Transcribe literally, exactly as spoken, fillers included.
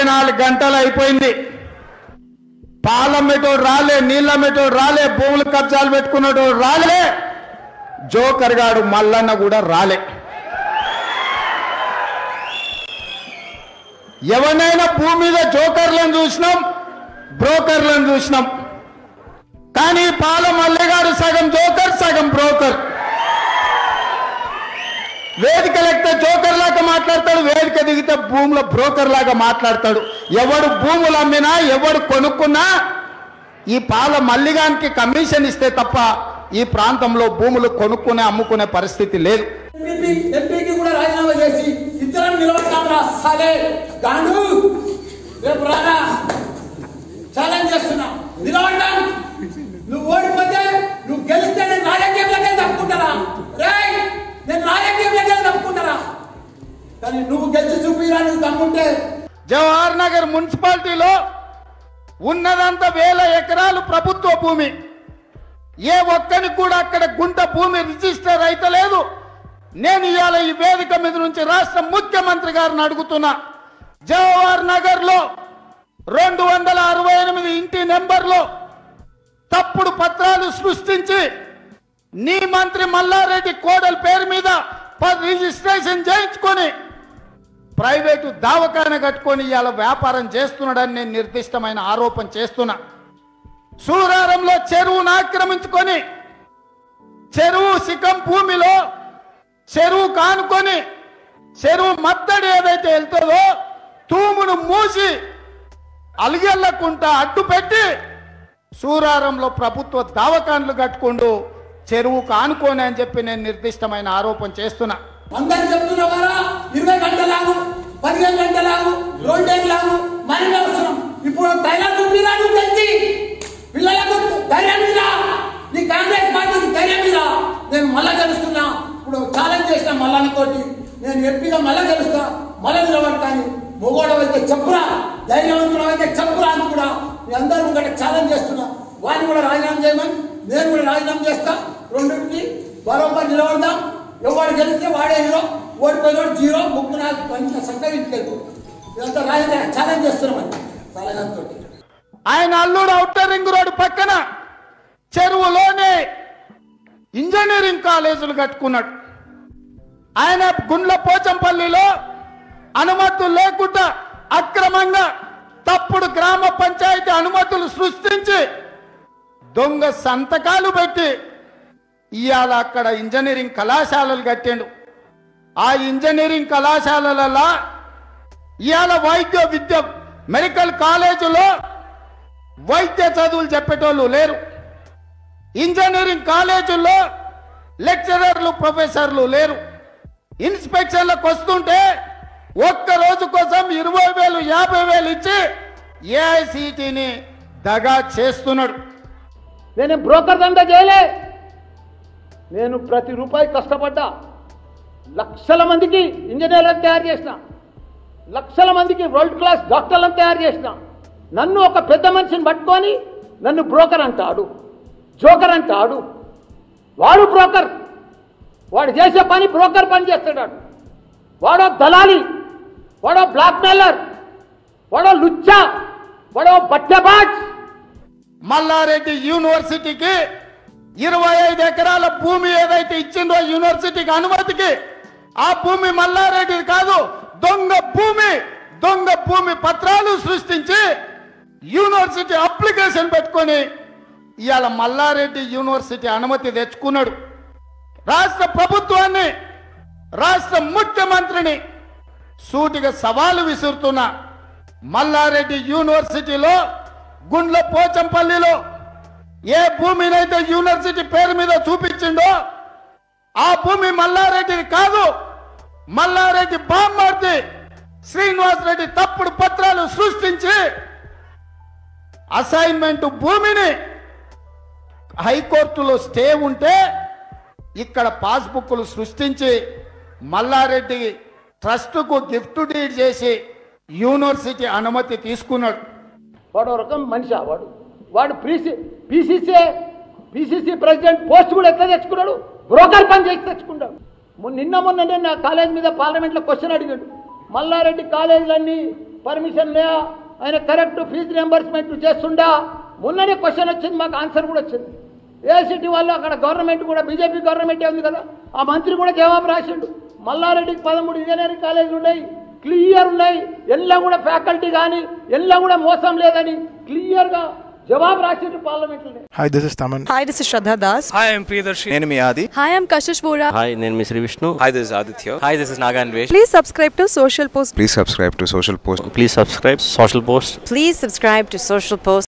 నాలుగు గంటలు అయిపోయింది. పాలమ్మేటోడు రాలే, నీళ్ళమ్మేటోడు రాలే, భూములు కబ్జాలు పెట్టుకున్నటోడు రాలే, జోకర్ గాడు మల్లన్న కూడా రాలే. ఎవరైనా భూమి మీద జోకర్లను చూసినాం, బ్రోకర్లను చూసినాం. కానీ పాల మల్లిగాడు సగం జోకర్ సగం బ్రోకర్. వేదిక లెక్కితే జోకర్ లాగా మాట్లాడతాడు, వేదిక దిగితే భూముల బ్రోకర్ లాగా మాట్లాడతాడు. ఎవడు భూములు అమ్మినా ఎవడు కొనుక్కున్నా ఈ పాల మల్లిగానికి కమిషన్ ఇస్తే తప్ప ఈ ప్రాంతంలో భూములు కొనుక్కునే అమ్ముకునే పరిస్థితి లేదు. ఎంపీకి కూడా రాజీనామా చేసి ఇద్దరం నిలబడతాంరా సాలే గాండు రేపు రారా ఛాలెంజ్ చేస్తున్నా నిలబడ్డా. నువ్వు ఓడిపోతే నువ్వు గెలిస్తే నేను రాజకీయంలోకి తప్పుకుంటారా? రేయ్ నేను రాజకీయంలోకి తప్పుకుంటారా? కానీ నువ్వు గెలిచి చూపిరా నువ్వు తప్పుకుంటే. జవహర్ నగర్ మున్సిపాలిటీలో ఉన్నదంతా వేల ఎకరాలు ప్రభుత్వ భూమి. ఏ ఒక్కరికి కూడా అక్కడ గుంట భూమి రిజిస్టర్ అయితే లేదు. నేను ఇవాళ ఈ వేదిక మీద నుంచి రాష్ట్ర ముఖ్యమంత్రి గారిని అడుగుతున్నా, జవహర్ నగర్ లో రెండు వందల అరవై ఎనిమిది ఇంటి నెంబర్లో తప్పుడు పత్రాలు సృష్టించి నీ మంత్రి మల్లారెడ్డి కోడల పేరు మీద రిజిస్ట్రేషన్ చేయించుకొని ప్రైవేటు దావకాన కట్టుకొని ఇవాళ వ్యాపారం చేస్తున్నాడని నేను నిర్దిష్టమైన ఆరోపణ చేస్తున్నా. సూరారంలో చెరువును ఆక్రమించుకొని చెరువు శిఖం భూమిలో చెరువు కానుకొని చెరువు మత్తడి ఏదైతే వెళ్తుందో తూమును మూసి అలిగెళ్లకుంటా అడ్డు పెట్టి సూరారంలో ప్రభుత్వ దావకాన్లు కట్టుకుంటూ చెరువు కానుకోని అని చెప్పి నేను నిర్దిష్టమైన ఆరోపణ చేస్తున్నా. అందరు చెప్తున్నవారా ఇరవై గంటలాగు పదిహేను గంటలాగు రెండేళ్ళలాగు మనమే అవసరం. ఇప్పుడు ధైర్యం ఉందిరా నువ్వు తెలిసి పిల్లలకు ధైర్యం మీద నీ కాంగ్రెస్ పార్టీకి ధైర్యం మీద నేను మళ్ళా గెలుస్తున్నా. ఇప్పుడు ఛాలెంజ్ చేసిన మల్లానితోటి నేను ఎంపీగా మళ్ళా గెలుస్తా, మళ్ళా నిలబడతాను. మొగోడం అయితే చెప్పురా, ధైర్యవంతుడం అయితే చెప్పురా అని కూడా మీ అందరూ ముంగట ఛాలెంజ్ చేస్తున్నా. వాడిని కూడా రాజీనామా చేయమని నేను కూడా రాజీనామా చేస్తా. రెండింటికి బరోబర్ నిలబడదాం. ఎవరు గెలిస్తే వాడే హీరో, ఓడిపోయినోడు జీరో. ముగ్గు నాకు మంచిగా చక్కగా ఇంటికి వెళ్ళిపో. ఇదంతా రాజీనామా ఛాలెంజ్ చేస్తున్నామని రాజీనామాతో. ఆయన అల్లుడు ఔటర్ రింగ్ రోడ్డు పక్కన చెరువులోనే ఇంజనీరింగ్ కాలేజీలు కట్టుకున్నాడు. ఆయన గుండ్ల పోచంపల్లిలో అనుమతులు లేకుండా అక్రమంగా తప్పుడు గ్రామ పంచాయతీ అనుమతులు సృష్టించి దొంగ సంతకాలు పెట్టి ఇవాళ అక్కడ ఇంజనీరింగ్ కళాశాలలు కట్టిండు. ఆ ఇంజనీరింగ్ కళాశాలలలో ఇవాళ వైద్య విద్య మెడికల్ కాలేజీలో వైద్య చదువులు చెప్పేటోళ్ళు లేరు. ఇంజనీరింగ్ కాలేజీల్లో లెక్చరర్లు ప్రొఫెసర్లు లేరు. ఇన్స్పెక్షన్లకు వస్తుంటే ఒక్క రోజు కోసం ఇరవై వేలు యాభై వేలు ఇచ్చి ఏఐసిటిని దగా చేస్తున్నాడు. నేను బ్రోకర్ దందా చేయలే. నేను ప్రతి రూపాయి కష్టపడ్డా. లక్షల మందికి ఇంజనీర్లను తయారు చేసిన, లక్షల మందికి వరల్డ్ క్లాస్ డాక్టర్లను తయారు చేసిన. నన్ను ఒక పెద్ద మనిషిని పట్టుకొని నన్ను బ్రోకర్ అంటాడు, జోకర్ అంటాడు. వాడు బ్రోకర్, వాడు చేసే పని బ్రోకర్ పని చేస్తాడు. వాడో దళాలి, వాడో బ్లాక్ మెయిలర్, వాడో లుచ్చా, వాడో బట్టబాజ్. మల్లారెడ్డి యూనివర్సిటీకి ఇరవై ఐదు ఎకరాల భూమి ఏదైతే ఇచ్చిందో యూనివర్సిటీకి అనుమతికి, ఆ భూమి మల్లారెడ్డి కాదు, దొంగ భూమి. దొంగ భూమి పత్రాలు సృష్టించి యూనివర్సిటీ అప్లికేషన్ పెట్టుకొని ఇవాళ మల్లారెడ్డి యూనివర్సిటీ అనుమతి తెచ్చుకున్నాడు. రాష్ట్ర ప్రభుత్వాన్ని, రాష్ట్ర ముఖ్యమంత్రిని సూటిగా సవాలు విసురుతున్న మల్లారెడ్డి యూనివర్సిటీలో గుండ్ల పోచంపల్లిలో ఏ భూమినైతే యూనివర్సిటీ పేరు మీద చూపించిండో ఆ భూమి మల్లారెడ్డిది కాదు. మల్లారెడ్డి బామ్మర్ది శ్రీనివాస్ రెడ్డి తప్పుడు పత్రాలు సృష్టించి అసైన్మెంట్ భూమిని హైకోర్టులో స్టే ఉంటే ఇక్కడ పాస్బుక్లు సృష్టించి మల్లారెడ్డి ట్రస్టుకు గిఫ్ట్ డీడ్ చేసి యూనివర్సిటీ అనుమతి తీసుకున్నాడు. వాడు రకం మనిషి. వాడు వాడు PC PCC PCC president post కూడా ఎట్లా తెచ్చుకున్నాడు? బ్రోకర్ పని చేసి తెచ్చుకున్నాడు. నిన్న మొన్న నా కాలేజ్ మీద పార్లమెంట్లో క్వశ్చన్ అడిగాడు. మల్లారెడ్డి కాలేజీలన్నీ పర్మిషన్ లే ఆయన కరెక్ట్ ఫీజు రియంబర్స్మెంట్ చేస్తుండా మొన్ననే క్వశ్చన్ వచ్చింది మాకు ఆన్సర్ కూడా వచ్చింది ఏసీటీ వాళ్ళు అక్కడ గవర్నమెంట్ కూడా బీజేపీ గవర్నమెంటే ఉంది కదా ఆ మంత్రి కూడా జవాబు రాసిండు మల్లారెడ్డికి పదమూడు ఇంజనీరింగ్ కాలేజీలు ఉన్నాయి క్లియర్ ఉన్నాయి ఎల్లా కూడా ఫ్యాకల్టీ కానీ ఎల్లా కూడా మోసం లేదని క్లియర్గా జవాబు రాసిండు పార్లమెంట్లో. Hi, this is Taman. Hi, this is Shraddha Das. Hi, I'm Priyadarshi. నేను మీ ఆది. Hi, I'm Kashish Vora. Hi, నేను మీ Shri Vishnu. Hi, this is Aditya. Hi, this is Naga Anvesh. Please subscribe to Social Post. Please subscribe to Social Post. Please subscribe Social Post. Please subscribe to Social Post.